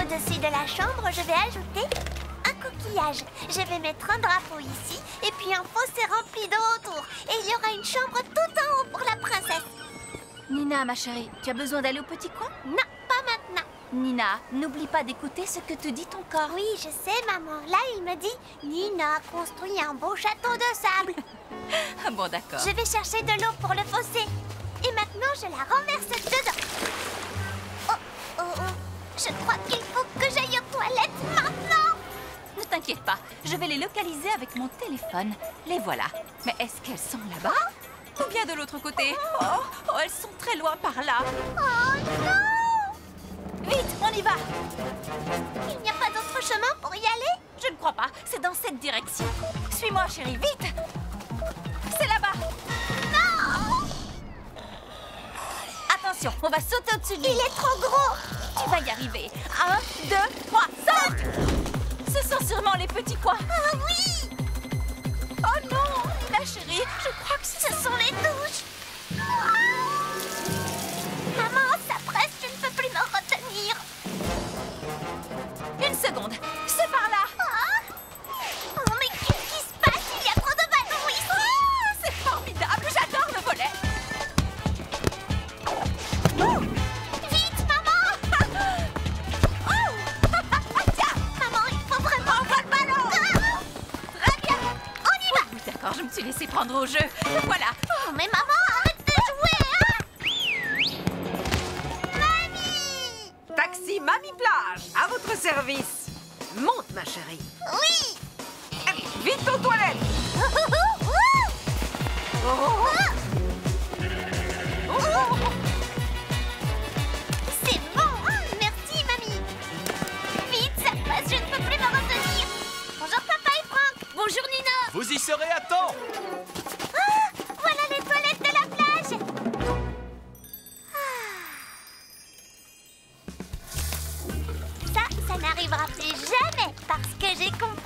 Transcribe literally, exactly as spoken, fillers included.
Au-dessus de la chambre, je vais ajouter un coquillage. Je vais mettre un drapeau ici et puis un fossé rempli d'eau autour. Et il y aura une chambre tout en haut pour la princesse. Nina, ma chérie, tu as besoin d'aller au petit coin? Non, pas maintenant. Nina, n'oublie pas d'écouter ce que te dit ton corps. Oui, je sais, maman. Là, il me dit « Nina, construis un beau château de sable. » Bon, d'accord. Je vais chercher de l'eau pour le fossé. Et maintenant, je la renverse dedans. Oh, oh, oh. Je crois qu'il faut que j'aille aux toilettes maintenant. Ne t'inquiète pas, je vais les localiser avec mon téléphone. Les voilà. Mais est-ce qu'elles sont là-bas? Ou bien de l'autre côté? Oh, oh, elles sont très loin par là. Oh non! Vite, on y va! Il n'y a pas d'autre chemin pour y aller? Je ne crois pas, c'est dans cette direction. Suis-moi, chérie, vite! C'est là-bas! Non! Attention, on va sauter au-dessus de lui. Il est trop gros! Tu vas y arriver. Un, deux, trois, saute! Ce sont sûrement les petits coins. Ah oui! Oh non, Nina chérie, je crois que Ce sont les douches! Maman, ça presse, je ne peux plus me retenir. Une seconde, c'est par là. Ah! Oh, mais qu'est-ce qui se passe? Il y a trop de ballons ici! Ah, c'est formidable, j'adore le volet. Oh, Vite, maman! oh, tiens, Maman, il faut vraiment... envoie le ballon. Ah! Très bien. On y va! Oui, d'accord, je me suis laissée prendre au jeu. Le voilà. Oh, mais maman, arrête de jouer, hein! Mamie! Taxi Mamie Plage, à votre service. Monte, ma chérie. Oui! Vite aux toilettes. C'est bon! Merci, mamie! Vite, ça passe, je ne peux plus me retenir! Bonjour, papa et Franck! Bonjour, Nina! Vous y serez à temps. Ah! Voilà les toilettes de la plage! Ah. Ça, ça n'arrivera plus jamais parce que j'ai compris